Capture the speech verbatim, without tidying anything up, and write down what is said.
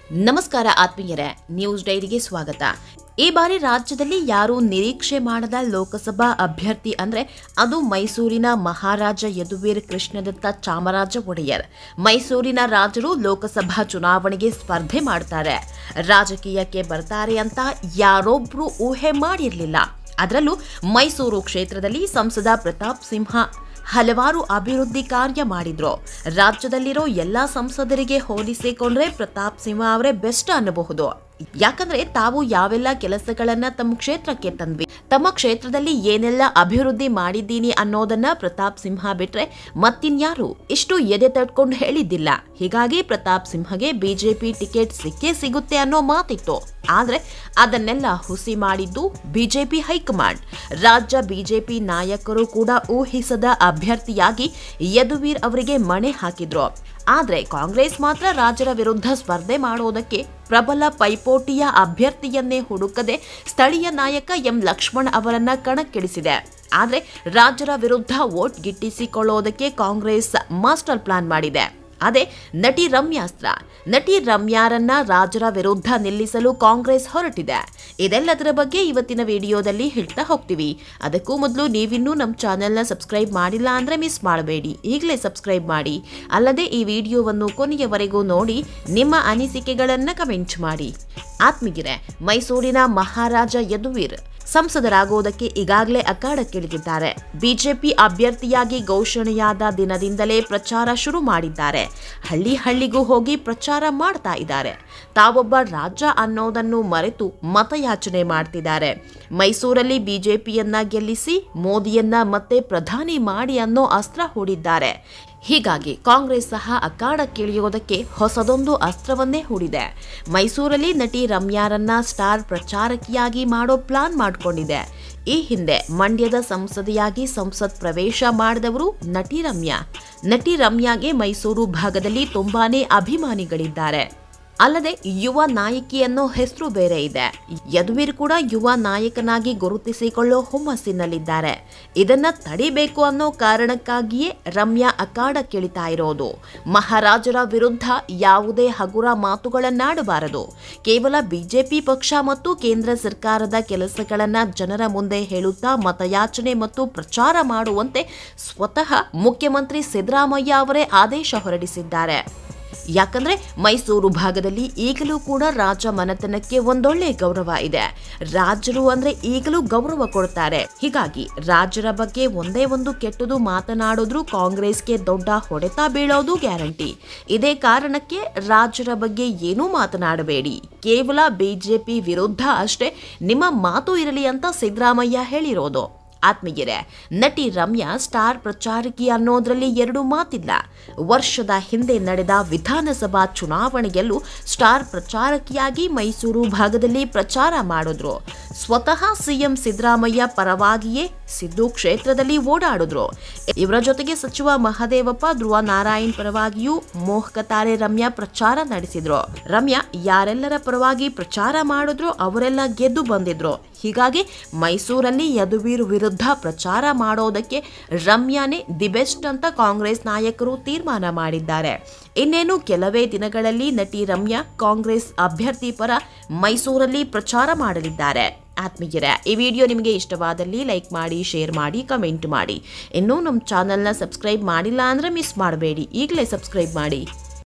ನಮಸ್ಕಾರ ಆತ್ಮೀಯರೇ, ನ್ಯೂಸ್ ಡೈರಿಗೆ ಸ್ವಾಗತ. ಈ ಬಾರಿ ರಾಜ್ಯದಲ್ಲಿ ಯಾರೂ ನಿರೀಕ್ಷೆ ಮಾಡದ ಲೋಕಸಭಾ ಅಭ್ಯರ್ಥಿ ಅಂದ್ರೆ ಅದು ಮೈಸೂರಿನ ಮಹಾರಾಜ ಯದುವೀರ್ ಕೃಷ್ಣದತ್ತ ಚಾಮರಾಜ ಒಡೆಯರ್. ಮೈಸೂರಿನ ರಾಜರು ಲೋಕಸಭಾ ಚುನಾವಣೆಗೆ ಸ್ಪರ್ಧೆ ಮಾಡ್ತಾರೆ, ರಾಜಕೀಯಕ್ಕೆ ಬರ್ತಾರೆ ಅಂತ ಯಾರೊಬ್ರು ಊಹೆ ಮಾಡಿರಲಿಲ್ಲ. ಅದರಲ್ಲೂ ಮೈಸೂರು ಕ್ಷೇತ್ರದಲ್ಲಿ ಸಂಸದ ಪ್ರತಾಪ್ ಸಿಂಹ ಹಲವಾರು ಅಭಿವೃದ್ಧಿ ಕಾರ್ಯ ಮಾಡಿದ್ರು. ರಾಜ್ಯದಲ್ಲಿರೋ ಎಲ್ಲಾ ಸಂಸದರಿಗೆ ಹೋಲಿಸಿಕೊಂಡ್ರೆ ಪ್ರತಾಪ್ ಸಿಂಹ ಅವರೇ ಬೆಸ್ಟ್ ಅನ್ನಬಹುದು. ಯಾಕಂದ್ರೆ ತಾವು ಯಾವೆಲ್ಲ ಕೆಲಸಗಳನ್ನ ತಮ್ಮ ಕ್ಷೇತ್ರಕ್ಕೆ ತಂದ್ವಿ, ತಮ್ಮ ಕ್ಷೇತ್ರದಲ್ಲಿ ಏನೆಲ್ಲ ಅಭಿವೃದ್ಧಿ ಮಾಡಿದ್ದೀನಿ ಅನ್ನೋದನ್ನ ಪ್ರತಾಪ್ ಸಿಂಹ ಬಿಟ್ರೆ ಮತ್ತಿನ್ಯಾರು ಇಷ್ಟು ಎದೆ ತಟ್ಕೊಂಡು ಹೇಳಿದ್ದಿಲ್ಲ. ಹೀಗಾಗಿ ಪ್ರತಾಪ್ ಸಿಂಹಗೆ ಬಿಜೆಪಿ ಟಿಕೆಟ್ ಸಿಕ್ಕೇ ಸಿಗುತ್ತೆ ಅನ್ನೋ ಮಾತಿತ್ತು. ಆದ್ರೆ ಅದನ್ನೆಲ್ಲ ಹುಸಿ ಮಾಡಿದ್ದು ಬಿಜೆಪಿ ಹೈಕಮಾಂಡ್. ರಾಜ್ಯ ಬಿಜೆಪಿ ನಾಯಕರು ಕೂಡ ಊಹಿಸದ ಅಭ್ಯರ್ಥಿಯಾಗಿ ಯದುವೀರ್ ಅವರಿಗೆ ಮಣೆ ಹಾಕಿದ್ರು. ಆದ್ರೆ ಕಾಂಗ್ರೆಸ್ ಮಾತ್ರ ರಾಜರ ವಿರುದ್ಧ ಸ್ಪರ್ಧೆ ಮಾಡೋದಕ್ಕೆ ಪ್ರಬಲ ಪೈಪೋಟಿಯ ಅಭ್ಯರ್ಥಿಯನ್ನೇ ಹುಡುಕದೆ ಸ್ಥಳೀಯ ನಾಯಕ ಎಂ ಲಕ್ಷ್ಮಣ್ ಅವರನ್ನ ಕಣಕ್ಕಿಳಿಸಿದೆ. ಆದ್ರೆ ರಾಜರ ವಿರುದ್ಧ ವೋಟ್ ಗಿಟ್ಟಿಸಿಕೊಳ್ಳೋದಕ್ಕೆ ಕಾಂಗ್ರೆಸ್ ಮಾಸ್ಟರ್ ಪ್ಲಾನ್ ಮಾಡಿದೆ. ಅದೇ ನಟಿ ರಮ್ಯಾಸ್ತ್ರ. ನಟಿ ರಮ್ಯಾರನ್ನ ರಾಜರ ವಿರುದ್ಧ ನಿಲ್ಲಿಸಲು ಕಾಂಗ್ರೆಸ್ ಹೊರಟಿದೆ. ಇದೆಲ್ಲದರ ಬಗ್ಗೆ ಇವತ್ತಿನ ವಿಡಿಯೋದಲ್ಲಿ ಹೇಳ್ತಾ ಹೋಗ್ತೀವಿ. ಅದಕ್ಕೂ ಮೊದಲು ನೀವಿನ್ನೂ ನಮ್ಮ ಚಾನೆಲ್ನ ಸಬ್ಸ್ಕ್ರೈಬ್ ಮಾಡಿಲ್ಲ ಅಂದ್ರೆ ಮಿಸ್ ಮಾಡಬೇಡಿ, ಈಗಲೇ ಸಬ್ಸ್ಕ್ರೈಬ್ ಮಾಡಿ. ಅಲ್ಲದೆ ಈ ವಿಡಿಯೋವನ್ನು ಕೊನೆಯವರೆಗೂ ನೋಡಿ ನಿಮ್ಮ ಅನಿಸಿಕೆಗಳನ್ನ ಕಮೆಂಟ್ ಮಾಡಿ. ಆತ್ಮೀಯರೇ, ಮೈಸೂರಿನ ಮಹಾರಾಜ ಯದುವೀರ್ ಸಂಸದರಾಗುವುದಕ್ಕೆ ಈಗಾಗಲೇ ಅಖಾಡಕ್ಕಿಳಿದಿದ್ದಾರೆ. ಬಿಜೆಪಿ ಅಭ್ಯರ್ಥಿಯಾಗಿ ಘೋಷಣೆಯಾದ ದಿನದಿಂದಲೇ ಪ್ರಚಾರ ಶುರು ಮಾಡಿದ್ದಾರೆ. ಹಳ್ಳಿ ಹಳ್ಳಿಗೂ ಹೋಗಿ ಪ್ರಚಾರ ಮಾಡ್ತಾ ಇದ್ದಾರೆ. ತಾವೊಬ್ಬ ರಾಜ ಅನ್ನೋದನ್ನು ಮರೆತು ಮತಯಾಚನೆ ಮಾಡ್ತಿದ್ದಾರೆ. ಮೈಸೂರಲ್ಲಿ ಬಿಜೆಪಿಯನ್ನ ಗೆಲ್ಲಿಸಿ ಮೋದಿಯನ್ನ ಮತ್ತೆ ಪ್ರಧಾನಿ ಮಾಡಿ ಅನ್ನೋ ಅಸ್ತ್ರ ಹೂಡಿದ್ದಾರೆ. ಹೀಗಾಗಿ ಕಾಂಗ್ರೆಸ್ ಸಹ ಅಖಾಡಕ್ಕಿಳಿಯೋದಕ್ಕೆ ಹೊಸದೊಂದು ಅಸ್ತ್ರವನ್ನೇ ಹೂಡಿದೆ. ಮೈಸೂರಲ್ಲಿ ನಟಿ ರಮ್ಯಾರನ್ನ ಸ್ಟಾರ್ ಪ್ರಚಾರಕಿಯಾಗಿ ಮಾಡೋ ಪ್ಲಾನ್ ಮಾಡಿಕೊಂಡಿದೆ. ಈ ಹಿಂದೆ ಮಂಡ್ಯದ ಸಂಸದೆಯಾಗಿ ಸಂಸತ್ ಪ್ರವೇಶ ಮಾಡಿದವರು ನಟಿ ರಮ್ಯಾ. ನಟಿ ರಮ್ಯಾಗೆ ಮೈಸೂರು ಭಾಗದಲ್ಲಿ ತುಂಬಾನೇ ಅಭಿಮಾನಿಗಳಿದ್ದಾರೆ. ಅಲ್ಲದೆ ಯುವ ನಾಯಕಿ ಅನ್ನೋ ಹೆಸರು ಬೇರೆ ಇದೆ. ಯದುವೀರ್ ಕೂಡ ಯುವ ನಾಯಕನಾಗಿ ಗುರುತಿಸಿಕೊಳ್ಳೋ ಹುಮ್ಮಸ್ಸಿನಲ್ಲಿದ್ದಾರೆ. ಇದನ್ನ ತಡಿಬೇಕು ಅನ್ನೋ ಕಾರಣಕ್ಕಾಗಿಯೇ ರಮ್ಯಾ ಅಖಾಡಕ್ಕಿಳಿತಾ ಇರೋದು. ಮಹಾರಾಜರ ವಿರುದ್ಧ ಯಾವುದೇ ಹಗುರ ಮಾತುಗಳನ್ನಾಡಬಾರದು. ಕೇವಲ ಬಿಜೆಪಿ ಪಕ್ಷ ಮತ್ತು ಕೇಂದ್ರ ಸರ್ಕಾರದ ಕೆಲಸಗಳನ್ನ ಜನರ ಮುಂದೆ ಹೇಳುತ್ತಾ ಮತಯಾಚನೆ ಮತ್ತು ಪ್ರಚಾರ ಮಾಡುವಂತೆ ಸ್ವತಃ ಮುಖ್ಯಮಂತ್ರಿ ಸಿದ್ದರಾಮಯ್ಯ ಅವರೇ ಆದೇಶ ಹೊರಡಿಸಿದ್ದಾರೆ. ಯಾಕಂದ್ರೆ ಮೈಸೂರು ಭಾಗದಲ್ಲಿ ಈಗಲೂ ಕೂಡ ರಾಜ ಮನೆತನಕ್ಕೆ ಒಂದೊಳ್ಳೆ ಗೌರವ ಇದೆ. ರಾಜರು ಅಂದ್ರೆ ಈಗಲೂ ಗೌರವ ಕೊಡ್ತಾರೆ. ಹೀಗಾಗಿ ರಾಜರ ಬಗ್ಗೆ ಒಂದೇ ಒಂದು ಕೆಟ್ಟದು ಮಾತನಾಡಿದ್ರು ಕಾಂಗ್ರೆಸ್ಗೆ ದೊಡ್ಡ ಹೊಡೆತ ಬೀಳೋದು ಗ್ಯಾರಂಟಿ. ಇದೇ ಕಾರಣಕ್ಕೆ ರಾಜರ ಬಗ್ಗೆ ಏನೂ ಮಾತನಾಡಬೇಡಿ, ಕೇವಲ ಬಿಜೆಪಿ ವಿರುದ್ಧ ಅಷ್ಟೇ ನಿಮ್ಮ ಮಾತು ಇರಲಿ ಅಂತ ಸಿದ್ದರಾಮಯ್ಯ ಹೇಳಿರೋದು. ಆತ್ಮೀಯರೇ, ನಟಿ ರಮ್ಯಾ ಸ್ಟಾರ್ ಪ್ರಚಾರಕಿ ಅನ್ನೋದ್ರಲ್ಲಿ ಎರಡು ಮಾತಿಲ್ಲ. ವರ್ಷದ ಹಿಂದೆ ನಡೆದ ವಿಧಾನಸಭಾ ಚುನಾವಣೆಯಲ್ಲೂ ಸ್ಟಾರ್ ಪ್ರಚಾರಕಿಯಾಗಿ ಮೈಸೂರು ಭಾಗದಲ್ಲಿ ಪ್ರಚಾರ ಮಾಡಿದ್ರು. ಸ್ವತಃ ಸಿಎಂ ಸಿದ್ದರಾಮಯ್ಯ ಪರವಾಗಿಯೇ ಸಿದ್ದು ಕ್ಷೇತ್ರದಲ್ಲಿ ಓಡಾಡಿದ್ರು. ಇವರ ಜೊತೆಗೆ ಸಚಿವ ಮಹದೇವಪ್ಪ, ಧ್ರುವ ನಾರಾಯಣ್ ಪರವಾಗಿಯೂ ಮೋಹಕ ತಾರೆ ರಮ್ಯಾ ಪ್ರಚಾರ ನಡೆಸಿದ್ರು. ರಮ್ಯಾ ಯಾರೆಲ್ಲರ ಪರವಾಗಿ ಪ್ರಚಾರ ಮಾಡಿದ್ರು ಅವರೆಲ್ಲ ಗೆದ್ದು ಬಂದಿದ್ರು. ಹೀಗಾಗಿ ಮೈಸೂರಲ್ಲಿ ಯದುವೀರ್ ವಿರುದ್ಧ ಪ್ರಚಾರ ಮಾಡೋದಕ್ಕೆ ರಮ್ಯಾನೇ ದಿ ಬೆಸ್ಟ್ ಅಂತ ಕಾಂಗ್ರೆಸ್ ನಾಯಕರು ತೀರ್ಮಾನ ಮಾಡಿದ್ದಾರೆ. ಇನ್ನೇನು ಕೆಲವೇ ದಿನಗಳಲ್ಲಿ ನಟಿ ರಮ್ಯಾ ಕಾಂಗ್ರೆಸ್ ಅಭ್ಯರ್ಥಿ ಪರ ಮೈಸೂರಲ್ಲಿ ಪ್ರಚಾರ ಮಾಡಲಿದ್ದಾರೆ. ಆತ್ಮೀಯರೇ, ಈ ವಿಡಿಯೋ ನಿಮಗೆ ಇಷ್ಟವಾದಲ್ಲಿ ಲೈಕ್ ಮಾಡಿ, ಶೇರ್ ಮಾಡಿ, ಕಮೆಂಟ್ ಮಾಡಿ. ಇನ್ನೂ ನಮ್ಮ ಚಾನೆಲ್ನ ಸಬ್ಸ್ಕ್ರೈಬ್ ಮಾಡಿಲ್ಲ ಅಂದ್ರೆ ಮಿಸ್ ಮಾಡಬೇಡಿ, ಈಗಲೇ ಸಬ್ಸ್ಕ್ರೈಬ್ ಮಾಡಿ.